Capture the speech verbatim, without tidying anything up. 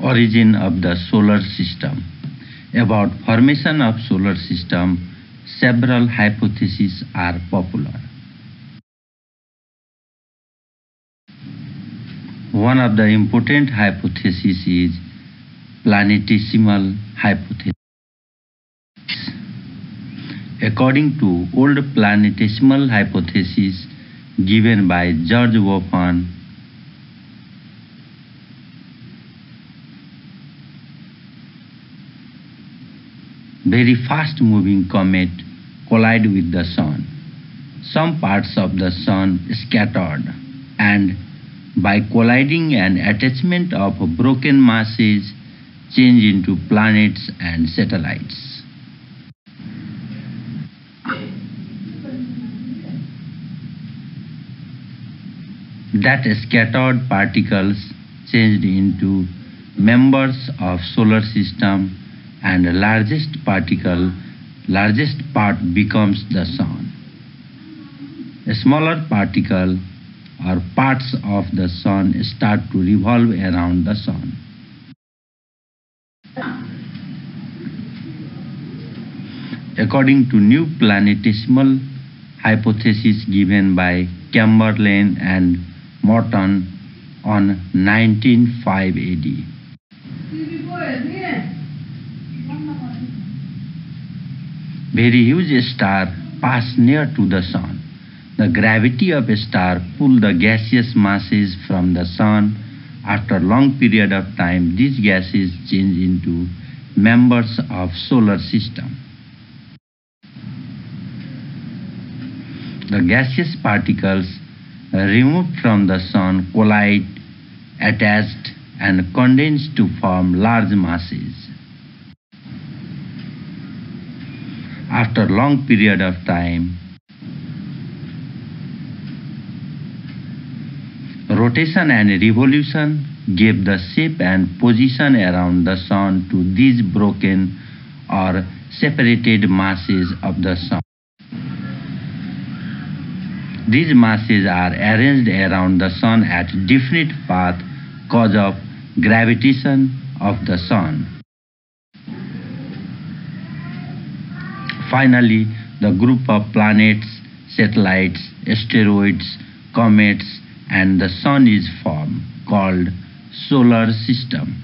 Origin of the solar system. About formation of solar system, several hypotheses are popular. One of the important hypotheses is planetesimal hypothesis. According to old planetesimal hypothesis given by George Wofan, very fast-moving comet collide with the Sun. Some parts of the Sun scattered, and by colliding an attachment of broken masses change into planets and satellites. That scattered particles changed into members of solar system, and the largest particle, largest part becomes the Sun. A smaller particle or parts of the Sun start to revolve around the Sun. According to new planetesimal hypothesis given by Chamberlain and Morton on nineteen oh five A D. Very huge star pass near to the Sun. The gravity of a star pull the gaseous masses from the Sun. After long period of time, these gases change into members of solar system. The gaseous particles removed from the Sun collide, attached, and condense to form large masses. After long period of time, rotation and revolution gave the shape and position around the Sun to these broken or separated masses of the Sun. These masses are arranged around the Sun at definite path cause of gravitation of the Sun. Finally, the group of planets, satellites, asteroids, comets, and the Sun is formed, called solar system.